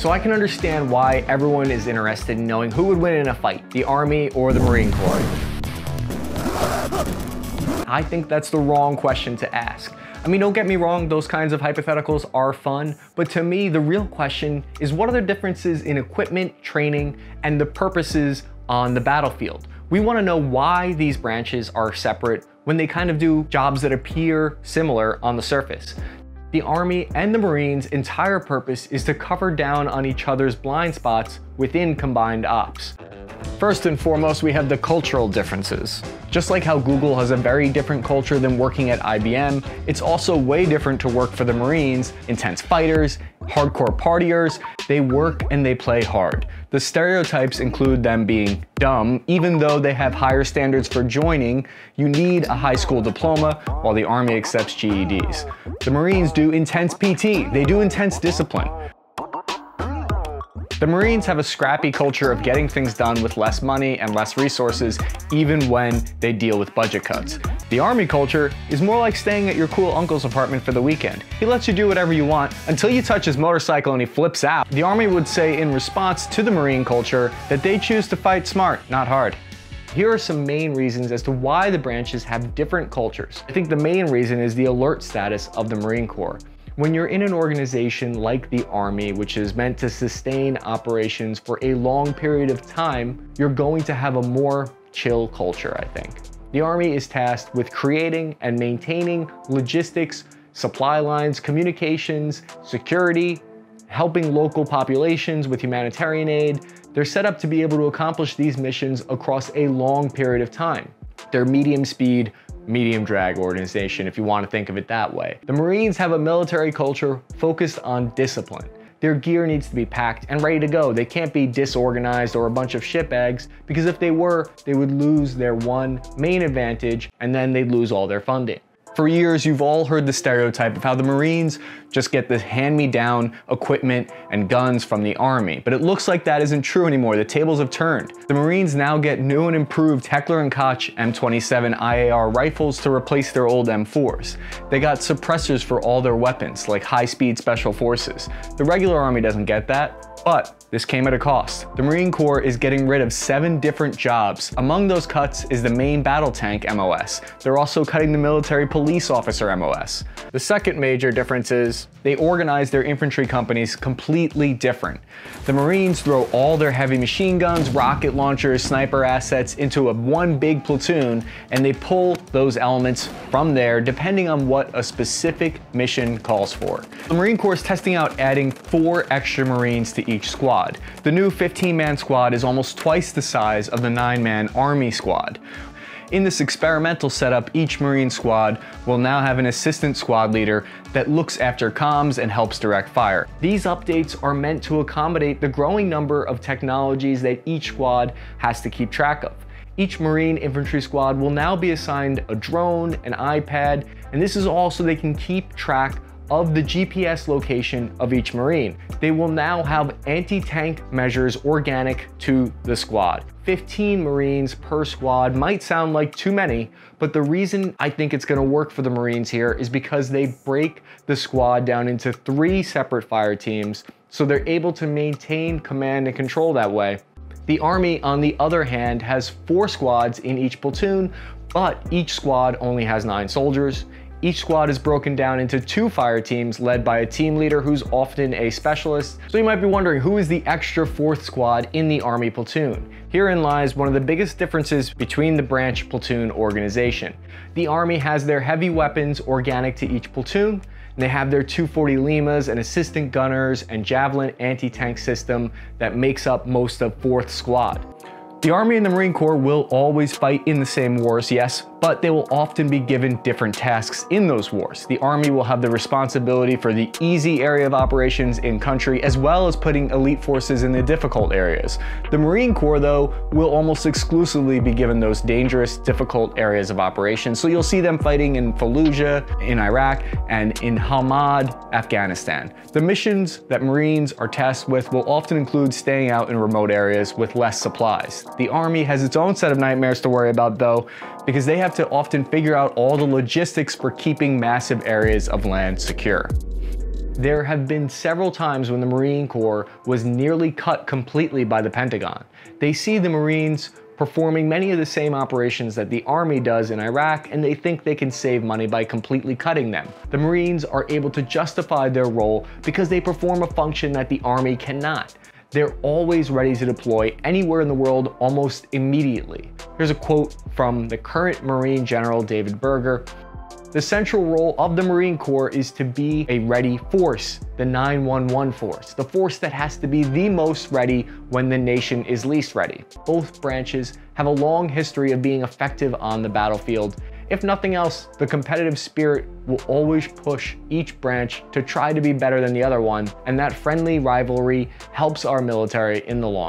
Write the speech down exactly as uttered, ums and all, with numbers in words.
So I can understand why everyone is interested in knowing who would win in a fight, the Army or the Marine Corps. I think that's the wrong question to ask. I mean, don't get me wrong, those kinds of hypotheticals are fun, but to me, the real question is what are the differences in equipment, training, and the purposes on the battlefield? We want to know why these branches are separate when they kind of do jobs that appear similar on the surface. The Army and the Marines' entire purpose is to cover down on each other's blind spots within combined ops. First and foremost, we have the cultural differences. Just like how Google has a very different culture than working at I B M, it's also way different to work for the Marines. Intense fighters, hardcore partiers, they work and they play hard. The stereotypes include them being dumb, even though they have higher standards for joining. You need a high school diploma, while the Army accepts G E Ds. The Marines do intense P T, they do intense discipline. The Marines have a scrappy culture of getting things done with less money and less resources, even when they deal with budget cuts. The Army culture is more like staying at your cool uncle's apartment for the weekend. He lets you do whatever you want until you touch his motorcycle and he flips out. The Army would say in response to the Marine culture that they choose to fight smart, not hard. Here are some main reasons as to why the branches have different cultures. I think the main reason is the alert status of the Marine Corps. When you're in an organization like the Army, which is meant to sustain operations for a long period of time, you're going to have a more chill culture, I think. The Army is tasked with creating and maintaining logistics, supply lines, communications, security, helping local populations with humanitarian aid. They're set up to be able to accomplish these missions across a long period of time. They're medium speed, medium drag organization, if you want to think of it that way. The Marines have a military culture focused on discipline. Their gear needs to be packed and ready to go. They can't be disorganized or a bunch of shitbags, because if they were, they would lose their one main advantage and then they'd lose all their funding. For years, you've all heard the stereotype of how the Marines just get the hand-me-down equipment and guns from the Army, but it looks like that isn't true anymore. The tables have turned. The Marines now get new and improved Heckler and Koch M twenty-seven I A R rifles to replace their old M fours. They got suppressors for all their weapons, like high-speed special forces. The regular Army doesn't get that. But this came at a cost. The Marine Corps is getting rid of seven different jobs. Among those cuts is the main battle tank M O S. They're also cutting the military police officer M O S. The second major difference is they organize their infantry companies completely different. The Marines throw all their heavy machine guns, rocket launchers, sniper assets into a one big platoon, and they pull those elements from there depending on what a specific mission calls for. The Marine Corps is testing out adding four extra Marines to each squad. The new fifteen man squad is almost twice the size of the nine man Army squad. In this experimental setup, each Marine squad will now have an assistant squad leader that looks after comms and helps direct fire. These updates are meant to accommodate the growing number of technologies that each squad has to keep track of. Each Marine infantry squad will now be assigned a drone, an iPad, and this is all so they can keep track of the G P S location of each Marine. They will now have anti-tank measures organic to the squad. fifteen Marines per squad might sound like too many, but the reason I think it's gonna work for the Marines here is because they break the squad down into three separate fire teams, so they're able to maintain command and control that way. The Army, on the other hand, has four squads in each platoon, but each squad only has nine soldiers. Each squad is broken down into two fire teams led by a team leader who's often a specialist. So you might be wondering, who is the extra fourth squad in the Army platoon? Herein lies one of the biggest differences between the branch platoon organization. The Army has their heavy weapons organic to each platoon, and they have their two forty Limas and assistant gunners and Javelin anti-tank system that makes up most of fourth squad. The Army and the Marine Corps will always fight in the same wars, yes, but they will often be given different tasks in those wars. The Army will have the responsibility for the easy area of operations in country, as well as putting elite forces in the difficult areas. The Marine Corps, though, will almost exclusively be given those dangerous, difficult areas of operations. So you'll see them fighting in Fallujah, in Iraq, and in Hamad, Afghanistan. The missions that Marines are tasked with will often include staying out in remote areas with less supplies. The Army has its own set of nightmares to worry about, though, because they have to often figure out all the logistics for keeping massive areas of land secure. There have been several times when the Marine Corps was nearly cut completely by the Pentagon. They see the Marines performing many of the same operations that the Army does in Iraq, and they think they can save money by completely cutting them. The Marines are able to justify their role because they perform a function that the Army cannot. They're always ready to deploy anywhere in the world almost immediately. Here's a quote from the current Marine General David Berger. The central role of the Marine Corps is to be a ready force, the nine one one force, the force that has to be the most ready when the nation is least ready. Both branches have a long history of being effective on the battlefield. If nothing else, the competitive spirit will always push each branch to try to be better than the other one, and that friendly rivalry helps our military in the long run.